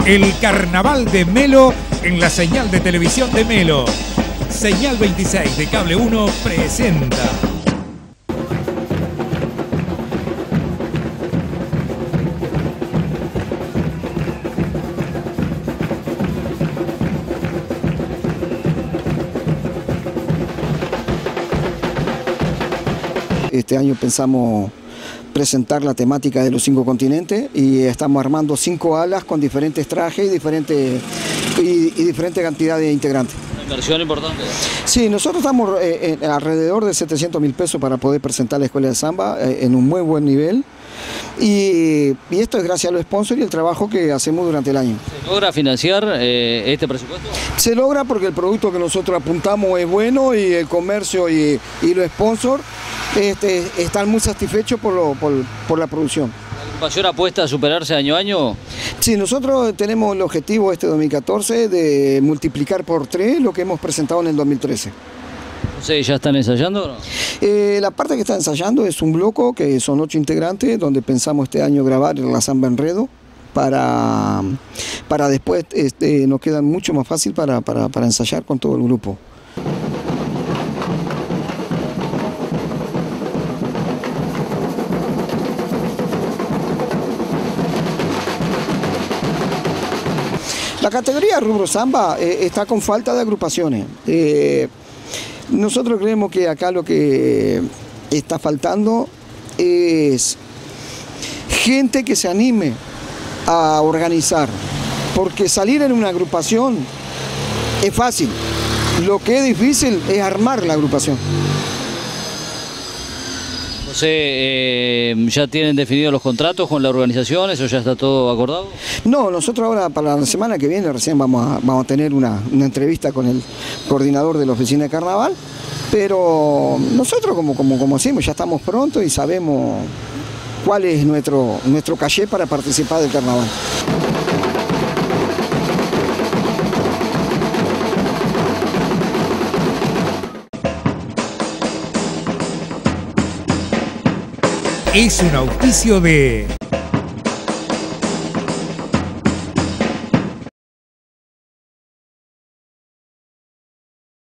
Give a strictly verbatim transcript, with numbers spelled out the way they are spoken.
El Carnaval de Melo en la señal de televisión de Melo. Señal veintiséis de Cable uno presenta. Este año pensamos presentar la temática de los cinco continentes y estamos armando cinco alas con diferentes trajes y diferentes y, y diferente cantidad de integrantes. ¿Una inversión importante? Sí, nosotros estamos eh, en alrededor de setecientos mil pesos para poder presentar la Escuela de Samba eh, en un muy buen nivel. Y, y esto es gracias a los sponsors y el trabajo que hacemos durante el año. ¿Se logra financiar eh, este presupuesto? Se logra porque el producto que nosotros apuntamos es bueno y el comercio y, y los sponsors este, están muy satisfechos por, lo, por, por la producción. ¿La agrupación apuesta a superarse año a año? Sí, nosotros tenemos el objetivo este dos mil catorce de multiplicar por tres lo que hemos presentado en el dos mil trece. Sí, ¿ya están ensayando o no? Eh, la parte que está ensayando es un bloco que son ocho integrantes, donde pensamos este año grabar la Samba Enredo, para, para después este, nos queda mucho más fácil para, para, para ensayar con todo el grupo. La categoría Rubro Samba eh, está con falta de agrupaciones. Eh, Nosotros creemos que acá lo que está faltando es gente que se anime a organizar, porque salir en una agrupación es fácil, lo que es difícil es armar la agrupación. No sé, eh, ¿ya tienen definidos los contratos con la organización? ¿Eso ya está todo acordado? No, nosotros ahora para la semana que viene recién vamos a, vamos a tener una, una entrevista con el coordinador de la oficina de carnaval, pero nosotros como, como, como decimos, ya estamos prontos y sabemos cuál es nuestro, nuestro caché para participar del carnaval. Es un auspicio de